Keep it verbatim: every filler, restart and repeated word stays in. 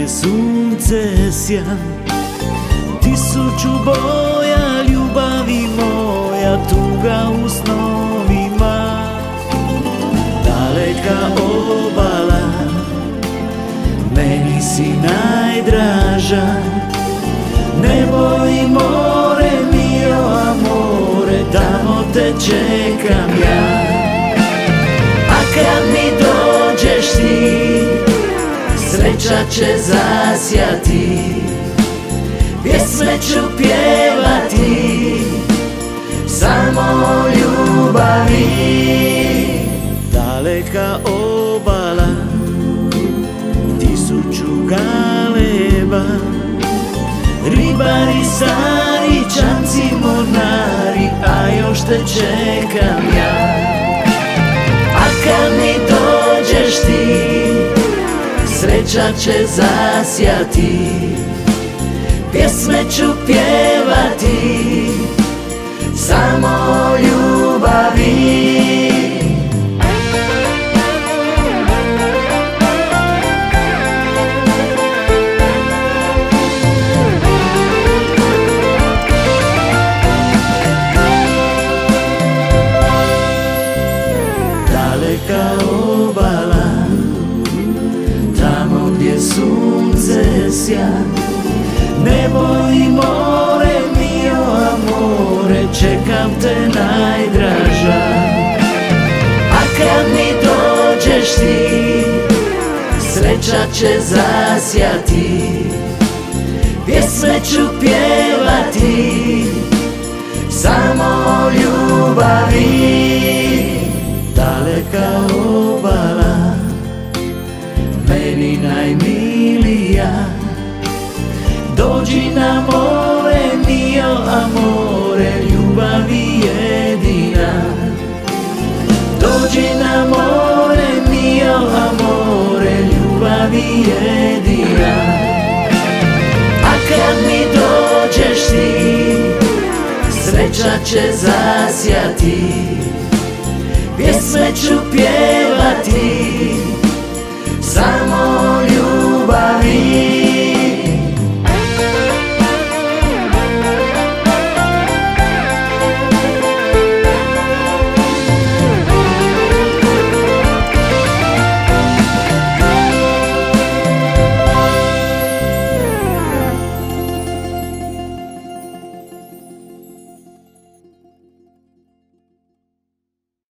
gdje sunce sja, tisuću boja ljubavi moja, tuga u snovima. Daleka obala, meni si najdraža, nebo i more, mio amore, tamo te čekam ja. A kad mi dođeš ti, sreća će zasjati, pjesme ću pjevati, samo o ljubavi. Daleka obala, tisuću galeba, ribari, stari, čamci, mornari, a još te čekam ja. A kad mi dođeš ti, sreća će zasjati, pjesme ću pjevati, samo o ljubavi. Daleka obala, tamo gdje sunce sja, nebo i more, mio amore, čekam te najdraža. A kad mi dođeš ti, sreća će zasjati, pjesme ću pjevati, samo o ljubavi. Daleka obala, meni najmilija, dođi na more, mio amore, ljubavi jedina. Dođi na more, mio amore, ljubavi jedina. A kad mi dođeš ti, sreća će zasjati, pjesme ću pjevati,